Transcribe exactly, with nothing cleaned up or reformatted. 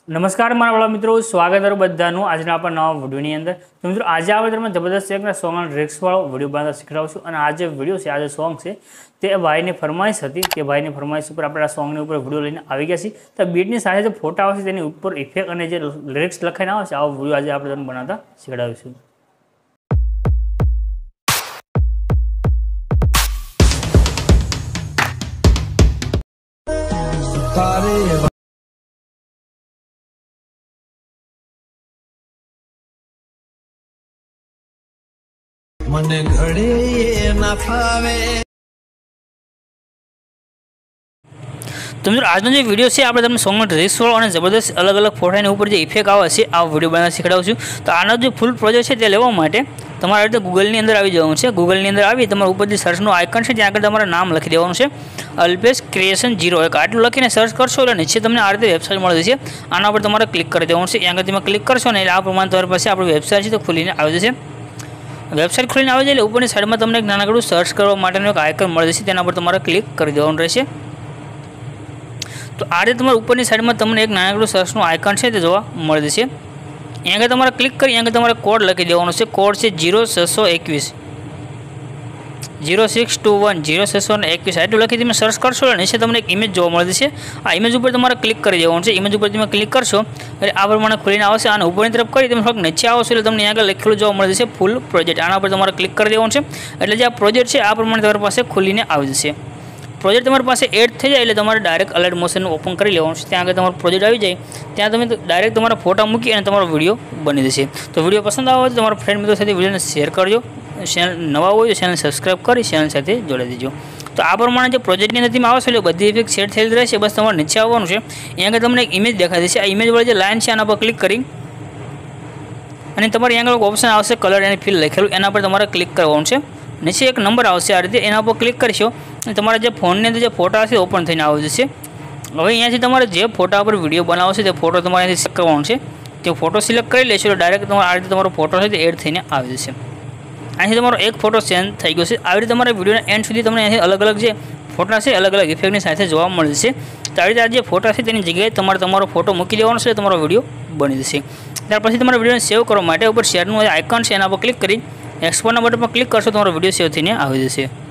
नमस्कार मारा वाला मित्रों, स्वागत है बधानु आज आपणा नवा विडियोनी अंदर। तो मित्रों आज आ तमने जबरदस्त एक सॉन्ग रिक्स वाळो विडियो बनाता शीखवाडुं छुं। अने आज विडियो छे, आज सॉन्ग छे ते भाईनी फरमाइश हती के भाईनी फरमाइश पर आपणे आ सॉन्गनी उपर विडियो लईने आवी गया छीए। तो बीटनी साथे जो फोटा आवशे तेनी उपर इफेक्ट अने जे लिरिक्स लखाईने आवशे आवो विडियो आज आपणे तमने बनावता शीखवाडीशुं। तारी मने घड़े ना फावे। तो मित्रों आज जो विडियो है आप सॉन्ग रिक्स वालों और जबरदस्त अलग अलग फोटा ऊपर जो इफेक्ट आवे छे आ विडियो बनावता शीखवाडुं छुं। तो आनो जो फूल प्रोजेक्ट है ते लेवा माटे तमारे रीते गूगल नी अंदर आवी जवानुं छे। गूगल नी अंदर आवी तमारे ऊपर जे सर्च नो आइकन है त्यां आगळ तमारे नाम लखी देवानुं छे, अल्पेश क्रिएशन जीरो एक आटलुं लखीने सर्च करशो એટલે નીચે તમને આ રીતે વેબસાઇટ મળી જશે। આના પર તમારે ક્લિક કરી દેવાનું છે। ત્યાં આગળ તમે ક્લિક કરશો ને એટલે આ પ્રમાણે તમારી પાસે આપણી વેબસાઇટ છે તો ખુલીને આવી જશે। वेबसाइट खोलीने आवे એટલે ઉપરની સાઈડમાં તમને એક નાનકડું સર્ચ કરવા માટેનું એક આઇકન મળી જશે, તેના પર તમારે ક્લિક કરી દેવાનું રહેશે। તો આ રીતે તમારા ઉપરની સાઈડમાં તમને એક નાનકડું સર્ચનું આઇકન છે તે જોવા મળી જશે। અહીંયા આગળ તમારે ક્લિક કરી અહીંયા આગળ તમારે કોડ લખી દેવાનો છે। કોડ છે जीरो छह सौ इक्कीस zero six two one zero छह सौ इक्कीस आटલું લખી તમે સર્ચ કરશો એટલે નીચે તમને એક ઇમેજ જોવા મળી જશે। આ ઇમેજ ઉપર તમારે ક્લિક કરી દેવાનું છે। ઇમેજ ઉપર તમે ક્લિક કરશો એટલે આ પ્રમાણે ખોલીને આવશે। આને ઉપરની તરફ કરી તમે થોડુંક નીચે આવશો એટલે તમને આગળ લખેલું જોવા મળી જશે ફૂલ પ્રોજેક્ટ। આના પર તમારે ક્લિક કરી દેવાનું છે એટલે જે આ પ્રોજેક્ટ છે આ પ્રમાણે તમારી પાસે ખોલીને આવી જશે। પ્રોજેક્ટ તમારી પાસે એડ થઈ જાય એટલે તમારે ડાયરેક્ટ અલાઇટ મોશનનું ઓપન કરી લેવાનું છે। ત્યાં આગળ તમારો પ્રોજેક્ટ આવી જાય ત્યાં તમે ડાયરેક્ટ તમારા ફોટા મૂકી અને તમારો વિડીયો બની જશે। તો વિડીયો પસંદ આવે તો તમારા ફ્રેન્ડ મિત્રો સાથે વિડીયોને શેર કરજો। चैनल नवा हो तो चैनल सब्सक्राइब कर चैनल साथ जोड़ी दीजिए। तो आ प्रमाण जो प्रोजेक्ट की अंदर आवशे એટલે બધી ઇફેક્ટ સેટ થયેલ રહેશે। बस તમારે નીચે આવવાનું છે। અહીંયા આગળ તમને એક ઇમેજ દેખાઈ દેશે। આ ઇમેજ વાળી જે લાઈન છે આના પર ક્લિક કરી અને તમારે અહીંયા આગળ ઓપ્શન આવશે કલર એન્ડ ફિલ લખેલું, એના પર તમારે ક્લિક કરવાનું છે। નીચે એક નંબર આવશે આ રીતે, એના પર ક્લિક કરશો અને તમારા જે ફોનની અંદર જે ફોટા હશે ઓપન થઈને આવી જશે। હવે અહીંયાથી તમારે જે ફોટા પર વિડીયો બનાવવો છે તે ફોટો તમારે અહીંથી સિલેક્ટ કરવાનો છે। તે ફોટો સિલેક્ટ કરી લેશો એટલે ડાયરેક્ટ તમારે આ રીતે તમારો ફોટો છે તે એડ થઈને આવી જશે। અહીંથી તમારો એક ફોટો સેન્ડ થઈ ગયો છે। આવી રીતે તમારા વિડીયોના એન્ડ સુધી તમને અહીંથી અલગ અલગ જે ફોટા છે અલગ અલગ ઇફેક્ટની સાથે જોવા મળી જશે। તો આવી રીતે આ જે ફોટા છે તેની જગ્યાએ તમારે તમારો ફોટો મૂકી દેવાનો છે, તમારો વિડીયો બની જશે। ત્યાર પછી તમારા વિડીયોને સેવ કરવા માટે ઉપર શેરનું આઇકન છે એના પર ક્લિક કરી એક્સપોર્ટના બટન પર ક્લિક કરશો તમારો વિડીયો સેવ થઈને આવી જશે।